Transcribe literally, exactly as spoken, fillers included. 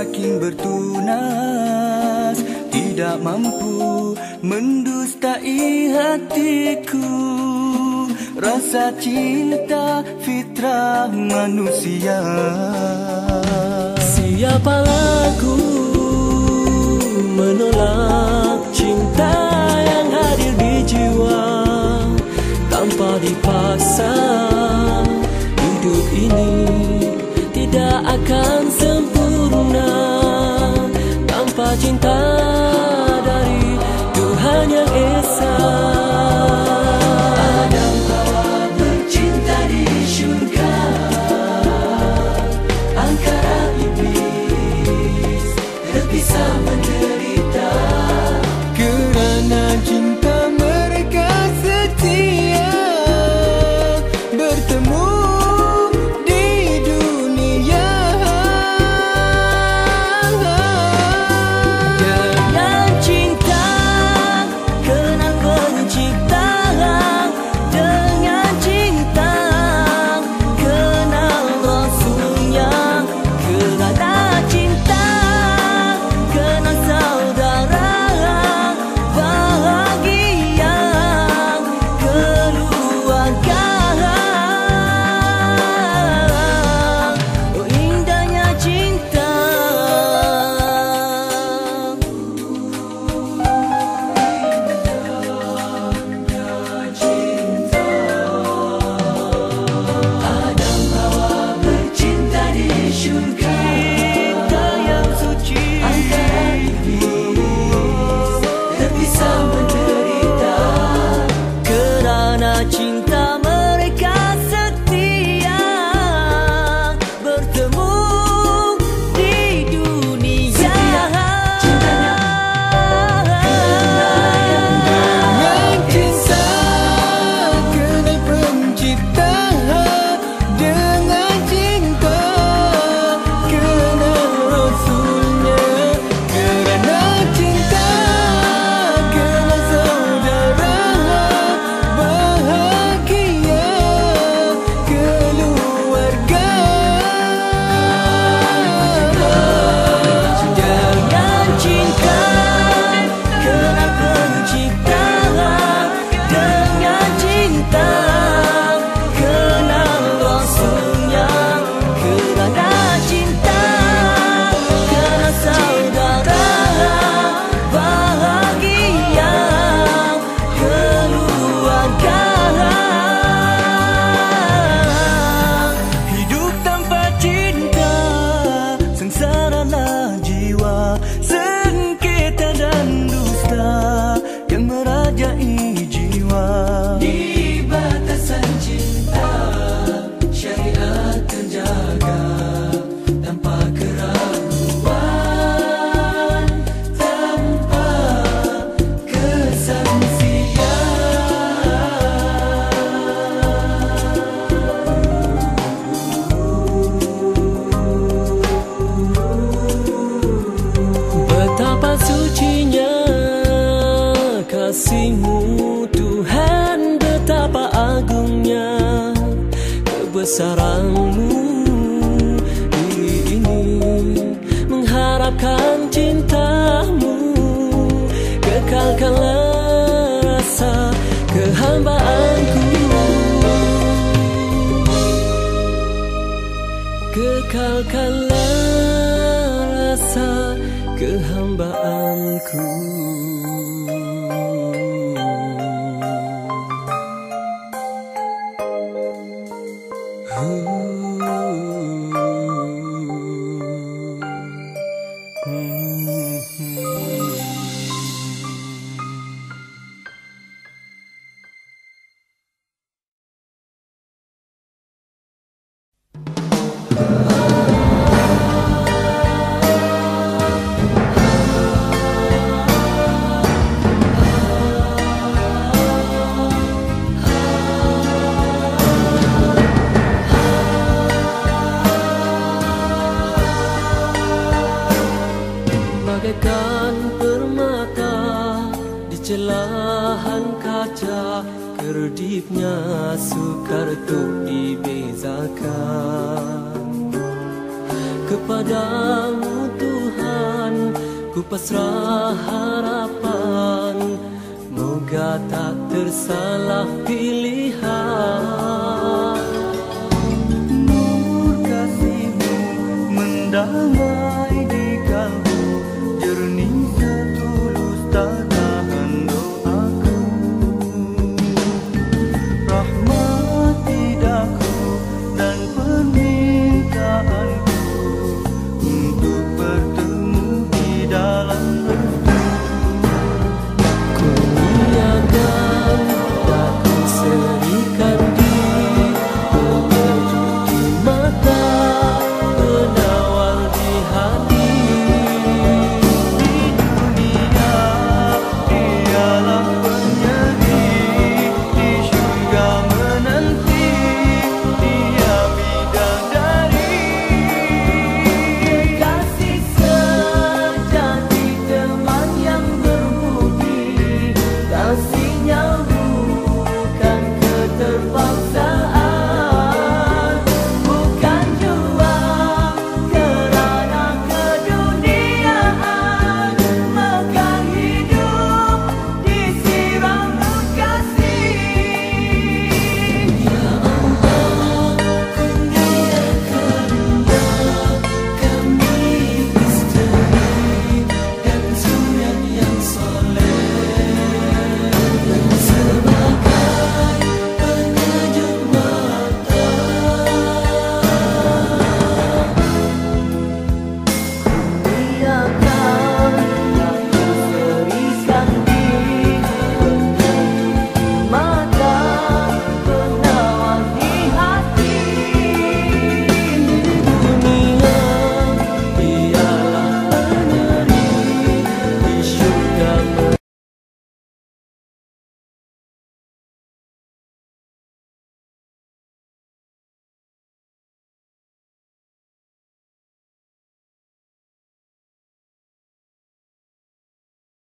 saking bertunas, tidak mampu mendustai hatiku. Rasa cinta fitrah manusia. Siapalah aku menolak cinta yang hadir di jiwa tanpa dipaksa. Hidup ini tidak akan sempurna tanpa cinta dari Tuhan yang Esa. Adam Hawa bercinta di syurga, angkara iblis terpisah menderita. Kerana cinta mereka setia bertemu di dunia. Dengan cinta kenal pencipta, dengan cinta kenal Rasulnya. Kerana cinta kenal saudara, bahagia keluarga. Oh, indahnya cinta. Adam Hawa bercinta di syurga, Cinta yang suci. angkara iblis terpisah menderita. Kerana cinta mereka setia bertemu di dunia. Cintanya Dengan cinta kenal pencipta, dengan cinta kenal Rasulnya. Kerana cinta kenal saudara, bahagia keluarga. Dengan cinta kenal pencipta, dengan cinta kenal Rasulnya. Kerana cinta kenal saudara, bahagia keluarga. Hidup tanpa cinta sengsaralah jiwa, sengketa dan dusta yang merajai jiwa. di batasan cinta, syariat terjaga tanpa keraguan, tanpa kesangsian. Betapa sucinya kasih-Mu Tuhan, betapa agungnya kebesaran-Mu. Diri ini mengharapkan cinta-Mu, kekalkanlah rasa kehambaanku, kekalkanlah rasa kehambaanku. Bagaikan permata di celahan kaca, kerdipnya sukar untuk dibezakan. Kepadamu Tuhan ku pasrah harapan, moga tak tersalah pilihan.